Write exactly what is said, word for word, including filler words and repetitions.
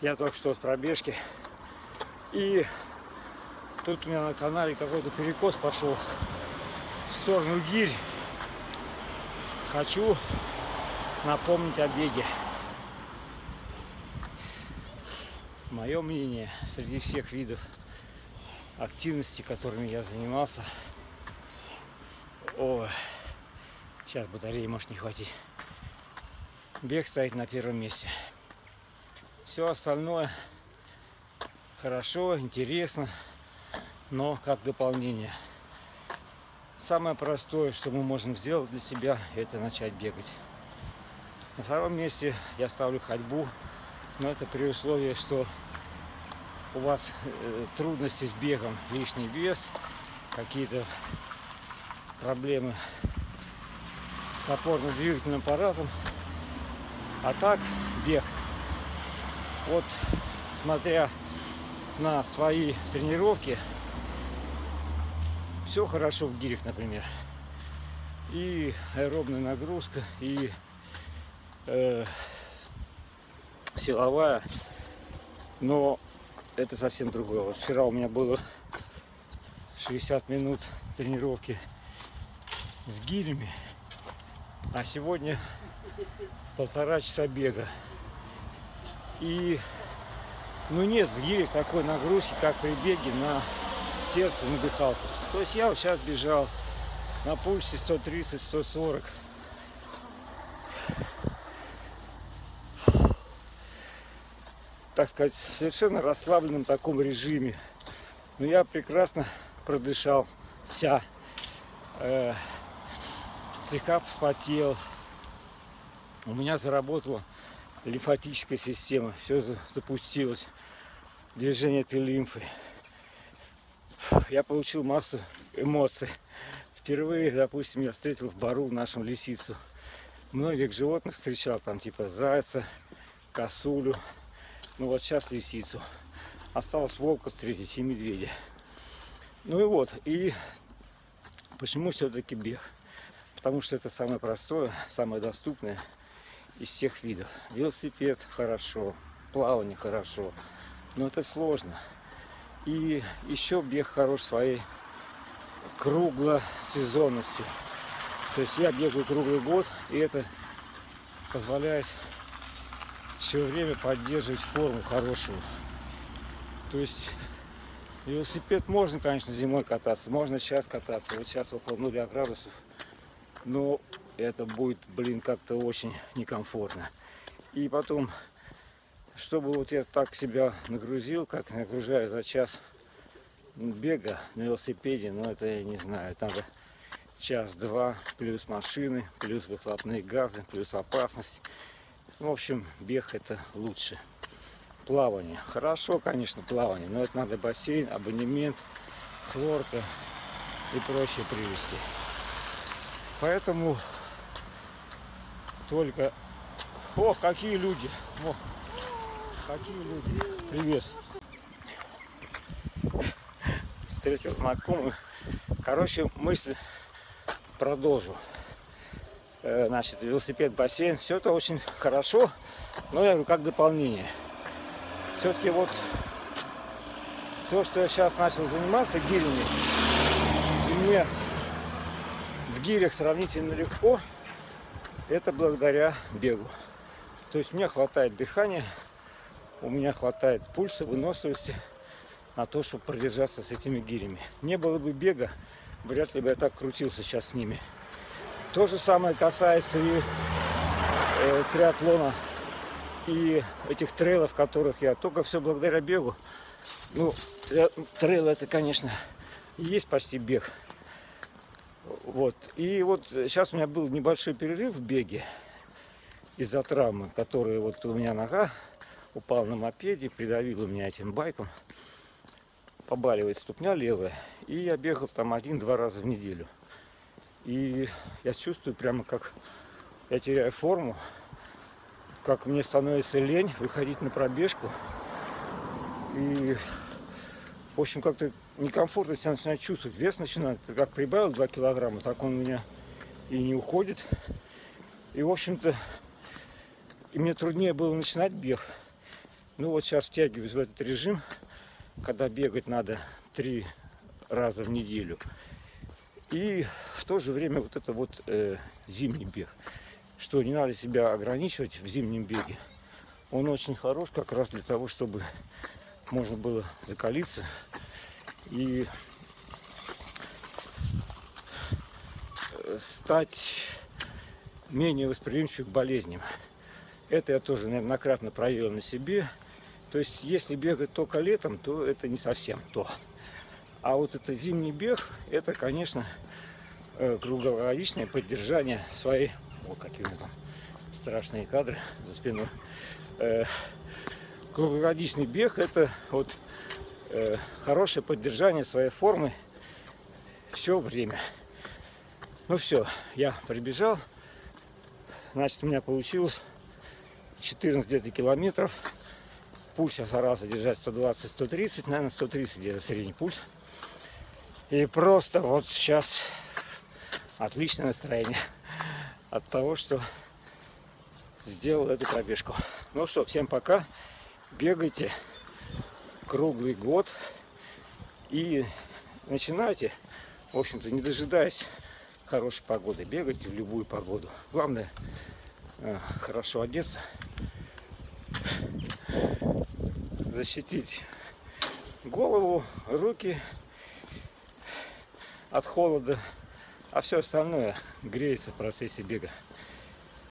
Я только что с пробежки. И тут у меня на канале какой-то перекос пошел в сторону гирь. Хочу напомнить о беге. Мое мнение, среди всех видов активности, которыми я занимался, о, сейчас батареи может не хватить, бег стоит на первом месте. Все остальное хорошо, интересно, но как дополнение. Самое простое, что мы можем сделать для себя, это начать бегать. На втором месте я ставлю ходьбу, но это при условии, что у вас трудности с бегом, лишний вес, какие-то проблемы с опорно-двигательным аппаратом. А так бег. Вот смотря на свои тренировки, все хорошо в гирях, например. И аэробная нагрузка, и э, силовая. Но это совсем другое. Вот вчера у меня было шестьдесят минут тренировки с гирями, а сегодня полтора часа бега. И ну нет в гирях такой нагрузки, как при беге на сердце, на дыхалку. То есть я вот сейчас бежал на пульсе сто тридцать — сто сорок. Так сказать, в совершенно расслабленном таком режиме. Но я прекрасно продышался, э, слегка вспотел. У меня заработала лимфатическая система, все запустилось, движение этой лимфы. Я получил массу эмоций. Впервые, допустим, я встретил в бару нашем лисицу. Многих животных встречал, там типа зайца, косулю. Ну вот сейчас лисицу. Осталось волка встретить и медведя. Ну и вот. И почему все-таки бег? Потому что это самое простое, самое доступное из всех видов. Велосипед хорошо, плавание хорошо, но это сложно. И еще бег хорош своей круглосезонностью. То есть я бегаю круглый год, и это позволяет все время поддерживать форму хорошую. То есть велосипед можно, конечно, зимой кататься, можно сейчас кататься. Вот сейчас около нуля градусов, но это будет, блин, как-то очень некомфортно. И потом, чтобы вот я так себя нагрузил, как нагружаю за час бега на велосипеде, ну это я не знаю, там час-два, плюс машины, плюс выхлопные газы, плюс опасность. В общем, бег это лучше. Плавание. Хорошо, конечно, плавание, но это надо бассейн, абонемент, хлорка и прочие привести. Поэтому только... О, какие люди! О, какие люди! Привет! Встретил знакомых. Короче, мысль продолжу. Значит, велосипед, бассейн, все это очень хорошо, но я говорю, как дополнение. Все-таки вот то, что я сейчас начал заниматься гирями, и мне в гирях сравнительно легко, это благодаря бегу. То есть мне хватает дыхания, у меня хватает пульса, выносливости на то, чтобы продержаться с этими гирями. Не было бы бега, вряд ли бы я так крутился сейчас с ними. То же самое касается и э, триатлона, и этих трейлов, которых я только все благодаря бегу. Ну, трейл это, конечно, и есть почти бег. Вот. И вот сейчас у меня был небольшой перерыв в беге из-за травмы, которая вот у меня нога упала на мопеде, придавила меня этим байком. Побаливает ступня левая. И я бегал там один-два раза в неделю. И я чувствую прямо, как я теряю форму, как мне становится лень выходить на пробежку. И, в общем, как-то некомфортно себя начинаю чувствовать. Вес начинает, как прибавил два килограмма, так он у меня и не уходит. И, в общем-то, и мне труднее было начинать бег. Ну вот сейчас втягиваюсь в этот режим, когда бегать надо три раза в неделю. И в то же время вот это вот э, зимний бег, что не надо себя ограничивать в зимнем беге. Он очень хорош как раз для того, чтобы можно было закалиться и стать менее восприимчивым к болезням. Это я тоже неоднократно проверил на себе. То есть, если бегать только летом, то это не совсем то. А вот это зимний бег, это, конечно, круглогодичное поддержание своей... Вот какие у меня там страшные кадры за спиной. Круглогодичный бег — это вот хорошее поддержание своей формы все время. Ну все, я прибежал. Значит, у меня получилось четырнадцать где-то километров. Пульс я старался держать сто двадцать — сто тридцать, наверное, сто тридцать где-то средний пульс. И просто вот сейчас отличное настроение от того, что сделал эту пробежку. Ну что, всем пока. Бегайте круглый год и начинайте, в общем-то, не дожидаясь хорошей погоды. Бегайте в любую погоду. Главное э, хорошо одеться, защитить голову, руки от холода, а все остальное греется в процессе бега.